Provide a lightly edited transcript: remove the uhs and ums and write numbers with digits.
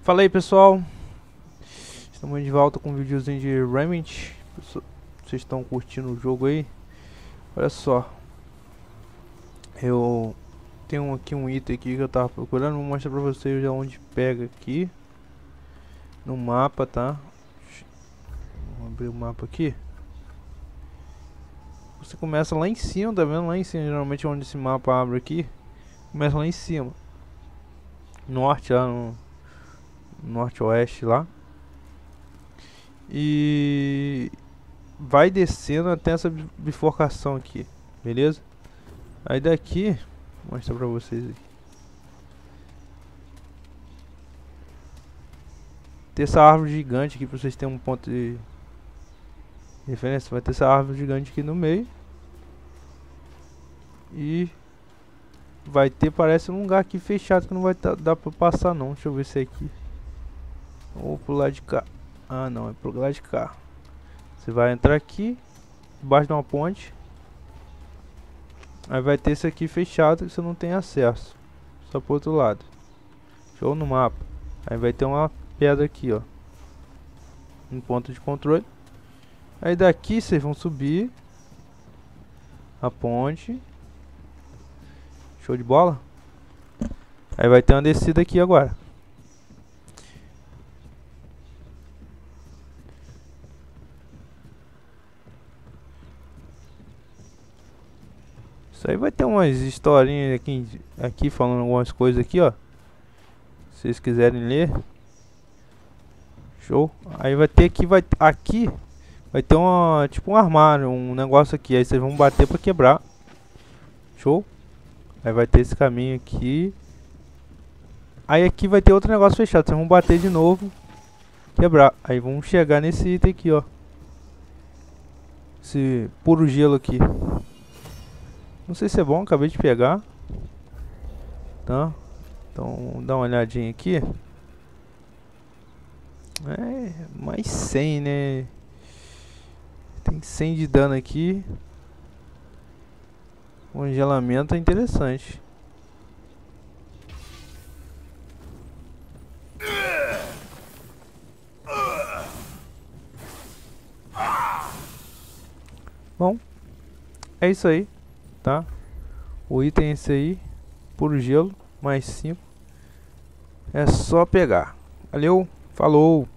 Fala aí, pessoal, estamos de volta com um videozinho de Remnant. Vocês estão curtindo o jogo aí? Olha só, eu tenho aqui um item aqui que eu tava procurando. Vou mostrar pra vocês onde pega aqui no mapa, tá? Vamos abrir o mapa aqui. Você começa lá em cima, tá vendo? Lá em cima, geralmente onde esse mapa abre aqui, começa lá em cima, norte, lá no norte-oeste lá, e vai descendo até essa bifurcação aqui, beleza? Aí daqui, vou mostrar pra vocês aqui. Tem essa árvore gigante aqui pra vocês terem um ponto de referência. Vai ter essa árvore gigante aqui no meio. E vai ter, parece um lugar aqui fechado que não vai dar pra passar não. Deixa eu ver se é aqui. Ou pro lado de cá. Ah não, é pro lado de cá. Você vai entrar aqui, debaixo de uma ponte. Aí vai ter esse aqui fechado que você não tem acesso. Só pro outro lado. Show no mapa. Aí vai ter uma pedra aqui, ó. Um ponto de controle. Aí daqui vocês vão subir a ponte. Show de bola. Aí vai ter uma descida aqui agora. Isso aí vai ter umas historinhas aqui falando algumas coisas aqui, ó. Se vocês quiserem ler. Show. Aí vai ter aqui, aqui vai ter uma, tipo um armário, um negócio aqui. Aí vocês vão bater pra quebrar. Show. Aí vai ter esse caminho aqui. Aí aqui vai ter outro negócio fechado. Vocês vão bater de novo, quebrar. Aí vamos chegar nesse item aqui, ó. Esse puro gelo aqui. Não sei se é bom, acabei de pegar. Tá? Então vamos dar uma olhadinha aqui. É, mais 100, né? Tem 100 de dano aqui. Congelamento é interessante. Bom, é isso aí, tá? O item é esse aí, puro gelo, mais 5. É só pegar. Valeu, falou!